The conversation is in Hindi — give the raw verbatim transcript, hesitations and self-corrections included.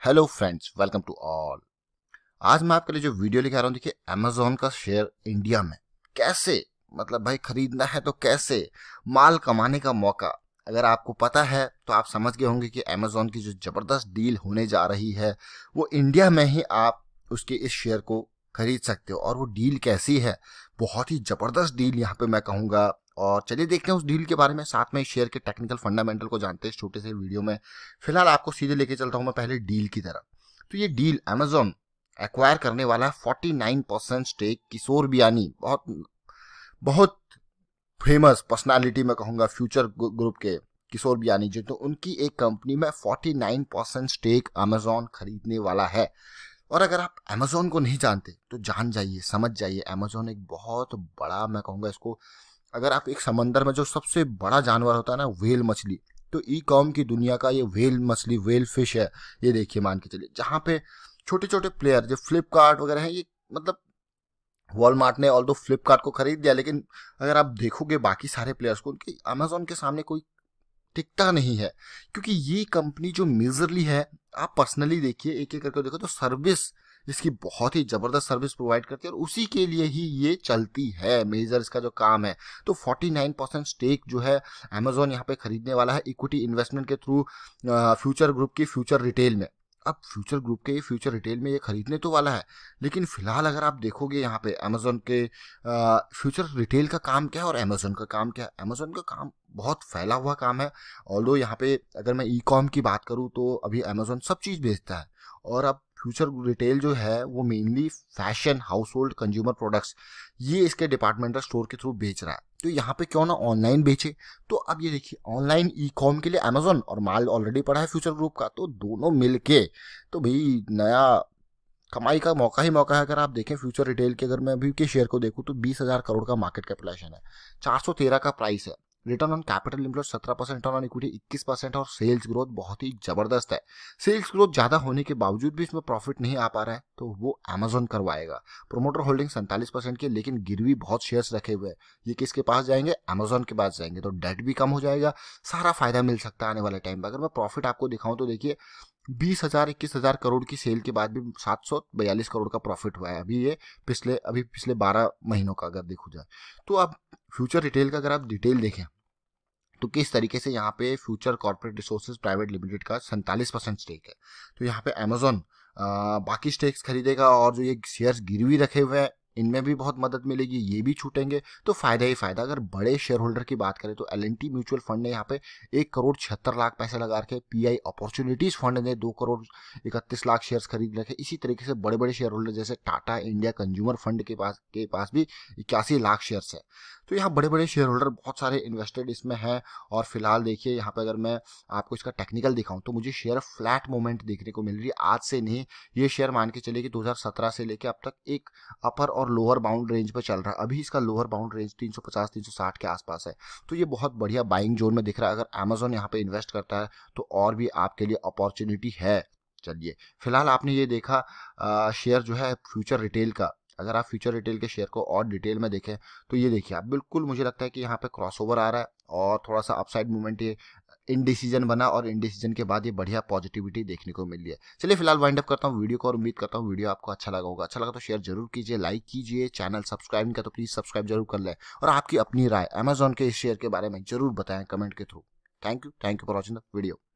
Hello friends, welcome to all. आज मैं आपके लिए जो वीडियो लेके आ रहा हूँ, देखिए अमेजोन का शेयर इंडिया में कैसे, मतलब भाई खरीदना है तो कैसे, माल कमाने का मौका। अगर आपको पता है तो आप समझ गए होंगे कि अमेजोन की जो जबरदस्त डील होने जा रही है वो इंडिया में ही आप उसके इस शेयर को खरीद सकते हो। और वो डील कैसी है, बहुत ही जबरदस्त डील यहाँ पे मैं कहूँगा। और चलिए देखते हैं उस डील के बारे में, साथ में शेयर के टेक्निकल फंडामेंटल को जानते हैं इस छोटे से वीडियो में। फिलहाल आपको सीधे लेके चलता हूं मैं पहले डील की तरफ। तो ये डील अमेजोन एक्वायर करने वाला है forty nine percent stake Kishore Biyani, बहुत बहुत फेमस पर्सनालिटी मैं कहूंगा फ्यूचर ग्रुप के किशोर बियानी जी, तो उनकी एक कंपनी में forty nine percent stake Amazon खरीदने वाला है। और अगर आप अमेजोन को नहीं जानते तो जान जाइए, समझ जाइए, अमेजोन एक बहुत बड़ा, मैं कहूंगा इसको, अगर आप एक समंदर में जो सबसे बड़ा जानवर होता है ना, व्हेल मछली, तो ई कॉम की दुनिया का ये व्हेल मछली, व्हेल फिश है। ये देखिए, मान के चलिए, जहाँ पे छोटे छोटे प्लेयर जो फ्लिपकार्ट वगैरह है, ये मतलब वॉलमार्ट ने ऑल दो फ्लिपकार्ट को खरीद दिया, लेकिन अगर आप देखोगे बाकी सारे प्लेयर्स को, उनके अमेजोन के सामने कोई टिकता नहीं है। क्योंकि ये कंपनी जो मेजरली है, आप पर्सनली देखिए, एक एक करके देखो तो सर्विस इसकी बहुत ही जबरदस्त सर्विस प्रोवाइड करती है, और उसी के लिए ही ये चलती है, मेजर इसका जो काम है। तो फोर्टी नाइन परसेंट स्टेक जो है अमेजोन यहाँ पे खरीदने वाला है इक्विटी इन्वेस्टमेंट के थ्रू फ्यूचर ग्रुप की फ्यूचर रिटेल में। अब फ्यूचर ग्रुप के फ्यूचर रिटेल में ये खरीदने तो वाला है, लेकिन फिलहाल अगर आप देखोगे यहाँ पे अमेजोन के फ्यूचर रिटेल का काम क्या है और अमेजोन का काम क्या है। अमेजोन का काम बहुत फैला हुआ काम है। ऑल्दो यहाँ पे अगर मैं ई कॉम की बात करूँ तो अभी अमेजोन सब चीज़ बेचता है, और अब फ्यूचर रिटेल जो है वो mainly fashion, household, consumer products, ये इसके डिपार्टमेंटल स्टोर के थ्रू बेच रहा है। तो यहाँ पे क्यों ना ऑनलाइन बेचे। तो अब ये देखिए, ऑनलाइन ई कॉम के लिए अमेजोन, और माल ऑलरेडी पड़ा है फ्यूचर ग्रुप का, तो दोनों मिलके तो भाई नया कमाई का मौका ही मौका है। अगर आप देखें फ्यूचर रिटेल के, अगर मैं अभी के शेयर को देखूं तो बीस हजार करोड़ का मार्केट कैपिटलाइजेशन है, चार सौ तेरह का प्राइस है, रिटर्न ऑन कैपिटल एम्प्लॉयड सत्रह परसेंट, रिटर्न ऑन इक्विटी इक्कीस परसेंट, और सेल्स ग्रोथ बहुत ही जबरदस्त है। सेल्स ग्रोथ ज्यादा होने के बावजूद भी इसमें प्रॉफिट नहीं आ पा रहा है, तो वो अमेजोन करवाएगा। प्रोमोटर होल्डिंग सैंतालीस परसेंट की, लेकिन गिरवी बहुत शेयर्स रखे हुए हैं। ये किसके पास जाएंगे? अमेजोन के पास जाएंगे। तो डेट भी कम हो जाएगा, सारा फायदा मिल सकता है आने वाले टाइम पर। अगर मैं प्रॉफिट आपको दिखाऊं तो देखिए, बीस हजार इक्कीस हजार करोड़ की सेल के बाद भी सात सौ बयालीस करोड़ का प्रॉफिट हुआ है अभी, ये पिछले अभी पिछले बारह महीनों का अगर देखो जाए तो। अब फ्यूचर रिटेल का अगर आप डिटेल देखें तो किस तरीके से यहाँ पे future corporate resources private limited का सैंतालीस परसेंट स्टेक है। तो यहाँ पे अमेजोन बाकी स्टेक्स खरीदेगा, और जो ये शेयर्स गिरवी रखे हुए हैं इनमें भी बहुत मदद मिलेगी, ये भी छूटेंगे, तो फायदा ही फायदा। अगर बड़े शेयर होल्डर की बात करें तो L N T mutual fund ने यहाँ पे एक करोड़ छिहत्तर लाख पैसे लगा रखे, पी आई अपॉर्चुनिटीज फंड ने दो करोड़ इकतीस लाख शेयर्स खरीद रखे। इसी तरीके से बड़े बड़े शेयर होल्डर जैसे टाटा इंडिया कंज्यूमर फंड के पास के पास भी इक्यासी लाख शेयर्स है। तो यहाँ बड़े बड़े शेयर होल्डर बहुत सारे इन्वेस्टेड इसमें हैं। और फिलहाल देखिए यहाँ पे अगर मैं आपको इसका टेक्निकल दिखाऊं तो मुझे शेयर फ्लैट मूवमेंट देखने को मिल रही है, आज से नहीं। ये शेयर मान के चलिए कि दो हज़ार सत्रह से लेके अब तक एक अपर और लोअर बाउंड रेंज पर चल रहा है। अभी इसका लोअर बाउंड रेंज तीन सौ पचास तीन सौ साठ के आसपास है, तो ये बहुत बढ़िया बाइंग जोन में दिख रहा है। अगर अमेजोन यहाँ पे इन्वेस्ट करता है तो और भी आपके लिए अपॉर्चुनिटी है। चलिए, फिलहाल आपने ये देखा आ, शेयर जो है फ्यूचर रिटेल का। अगर आप फ्यूचर रिटेल के शेयर को और डिटेल में देखें तो ये देखिए आप, बिल्कुल मुझे लगता है कि यहाँ पे क्रॉसओवर आ रहा है और थोड़ा सा अपसाइड मूवमेंट, ये इनडिसीजन बना, और इनडिसीजन के बाद ये बढ़िया पॉजिटिविटी देखने को मिली है। चलिए फिलहाल वाइंड अप करता हूँ वीडियो को, और उम्मीद करता हूँ वीडियो आपको अच्छा लगा होगा। अच्छा लगा तो शेयर जरूर कीजिए, लाइक कीजिए, चैनल सब्सक्राइब नहीं किया तो प्लीज सब्सक्राइब जरूर कर लें, और आपकी अपनी राय अमेजोन के इस शेयर के बारे में जरूर बताएं कमेंट के through. Thank you thank you for watching the video.